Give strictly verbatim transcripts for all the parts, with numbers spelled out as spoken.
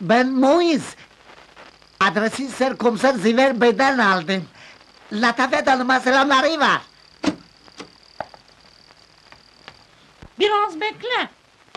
Ben Moiz. Adresi Serkomiser Ziver Bey'den aldım. Latafet Hanım'a selamları var. Biraz bekle.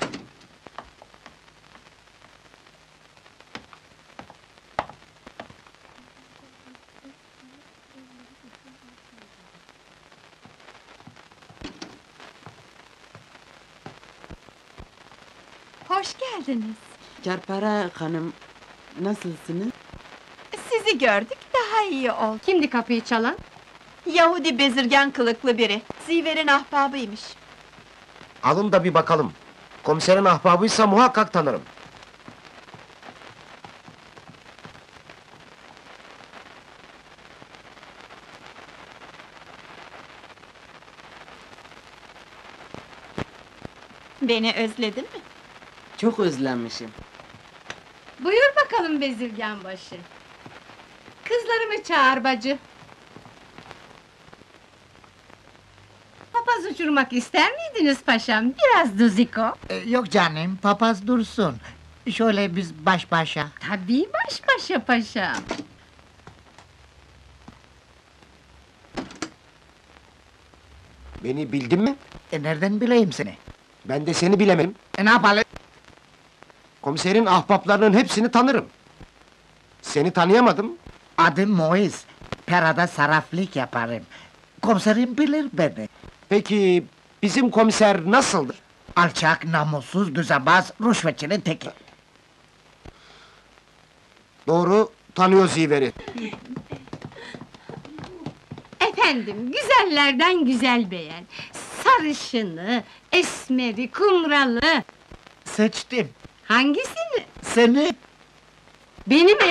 Hoş geldiniz. Carpara hanım, nasılsınız? Sizi gördük, daha iyi oldu. Kimdi kapıyı çalan? Yahudi bezirgen kılıklı biri. Ziver'in ahbabıymış. Alın da bir bakalım. Komiserin ahbabıysa muhakkak tanırım. Beni özledin mi? Çok özlenmişim. Buyur bakalım bezirgen başı. Kızlarımı çağır bacı. Papaz uçurmak ister miydiniz paşam? Biraz duziko. Ee, yok canım, papaz dursun. Şöyle biz baş başa. Tabii baş başa paşam. Beni bildin mi? E, nereden bileyim seni? Ben de seni bilemedim. E, ne yapalım? Komiserin ahbaplarının hepsini tanırım. Seni tanıyamadım. Adım Moiz. Perada sarraflık yaparım. Komiserim bilir beni. Peki bizim komiser nasıldır? Alçak, namussuz, düzenbaz, rüşvetçinin teki. Doğru, tanıyor Ziver'i. Efendim, güzellerden güzel beğen. Sarışını, esmeri, kumralı. Seçtim. Hangisini? Seni. Beni mi?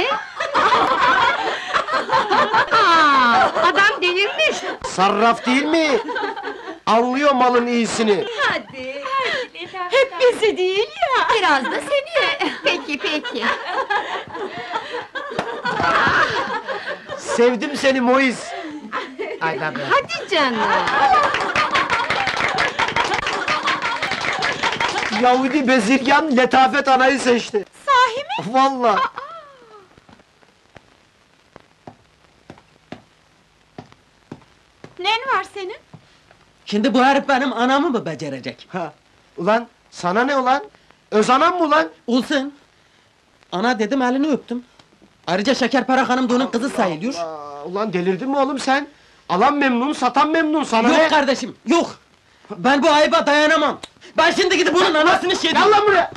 Aa, adam delirmiş! Sarraf değil mi? Anlıyor malın iyisini. Hadi! Hep bizi değil ya! Biraz da seni! Peki, peki! Sevdim seni Moiz. Ayda be. Hadi canım! Yahudi bezirgan letafet anayı seçti. Sahi mi? Vallahi. Nen var senin? Şimdi bu herif benim anamı mı becerecek? Ha, ulan sana ne ulan? Öz anam mı ulan? Olsun! Ana dedim, elini öptüm. Ayrıca Şekerpare hanım da onun kızı sayılıyor. Aa, ulan delirdin mi oğlum sen? Alan memnun, satan memnun, sana Yok ne? kardeşim, yok! Ben bu ayıba dayanamam! Ben şimdi gidip bunun anasını şey Gel lan buraya!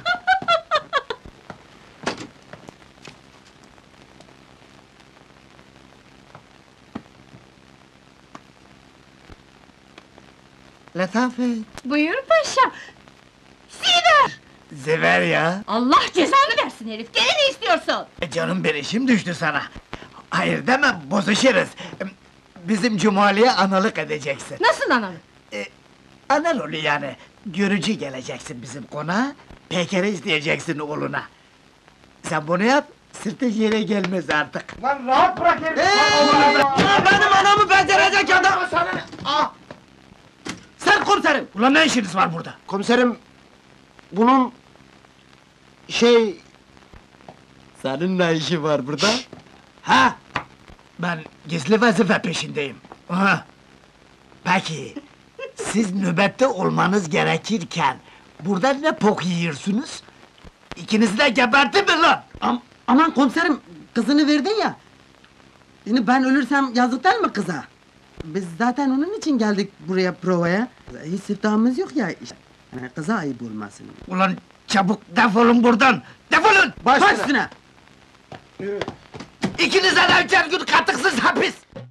Letafet. Buyur paşam! Ziver! Ziver ya. Allah cezanı versin herif! Gene ne istiyorsun? E, canım bir işim düştü sana. Hayır deme, bozuşuruz. Bizim Cumali'ye analık edeceksin. Nasıl analı? E, anal oluyor yani. Görücü geleceksin bizim konağa, pekeri isteyeceksin oğluna. Sen bunu yap, sırtın yere gelmez artık. Lan rahat bırak herifi! Ya benim anamı becerecek adam! Sana ne? Ah! Sen komiserim! Ulan ne işiniz var burada? Komiserim, bunun... şey... Senin ne işi var burada? Ha? Ben gizli vazife peşindeyim. Ha. Peki, siz nöbette olmanız gerekirken... burada ne pok yiyorsunuz? İkinizi de gebertin mi lan? Am aman komiserim, kızını verdin ya! Şimdi ben ölürsem yazık değil mi kıza? Biz zaten onun için geldik buraya provaya. Hiç siftahımız yok ya, işte. Yani kıza ayıp olmasın. Ulan çabuk defolun buradan! Defolun! Baş Baş üstüne! üstüne! İkinize de üçer gün katıksız hapis!